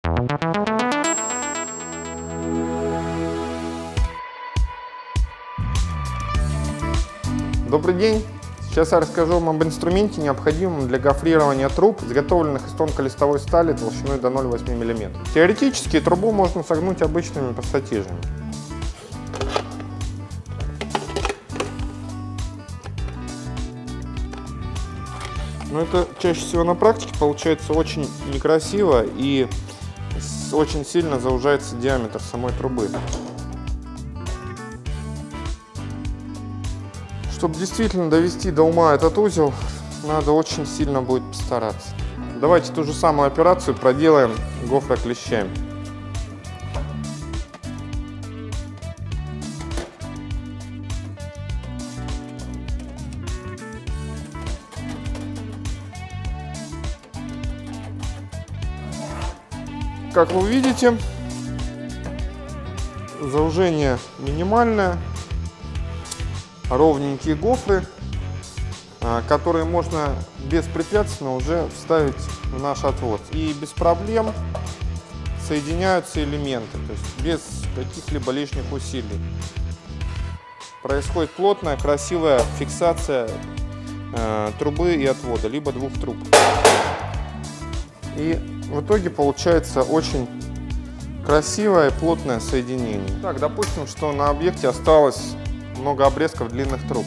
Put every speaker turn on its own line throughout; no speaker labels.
Добрый день! Сейчас я расскажу вам об инструменте, необходимом для гофрирования труб, изготовленных из тонколистовой стали толщиной до 0,8 мм. Теоретически трубу можно согнуть обычными пассатижами. Но это чаще всего на практике получается очень некрасиво и очень сильно заужается диаметр самой трубы. Чтобы действительно довести до ума этот узел, надо очень сильно будет постараться. Давайте ту же самую операцию проделаем гофроклещами. Как вы видите, заужение минимальное. Ровненькие гофры, которые можно беспрепятственно уже вставить в наш отвод. И без проблем соединяются элементы, то есть без каких-либо лишних усилий. Происходит плотная, красивая фиксация трубы и отвода, либо двух труб. И в итоге получается очень красивое и плотное соединение. Так, допустим, что на объекте осталось много обрезков длинных труб,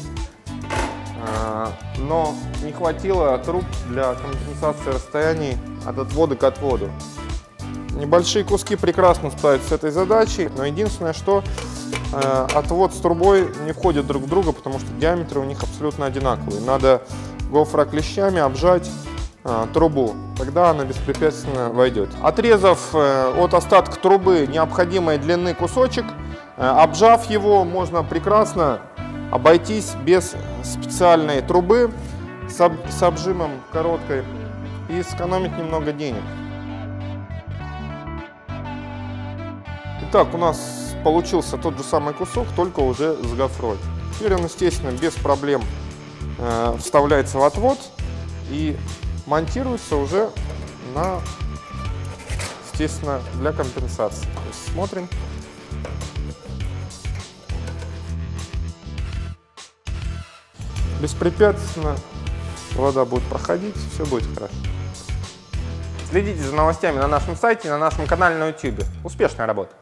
но не хватило труб для компенсации расстояний от отвода к отводу. Небольшие куски прекрасно справятся с этой задачей, но единственное, что отвод с трубой не входят друг в друга, потому что диаметры у них абсолютно одинаковые. Надо гофроклещами обжать трубу, тогда она беспрепятственно войдет. Отрезав от остатка трубы необходимой длины кусочек, обжав его, можно прекрасно обойтись без специальной трубы с обжимом короткой и сэкономить немного денег. Итак, у нас получился тот же самый кусок, только уже с гофрой. Теперь он, естественно, без проблем вставляется в отвод и монтируется уже на, естественно, для компенсации. То есть смотрим. Беспрепятственно вода будет проходить, все будет хорошо. Следите за новостями на нашем сайте, на нашем канале на YouTube. Успешной работы!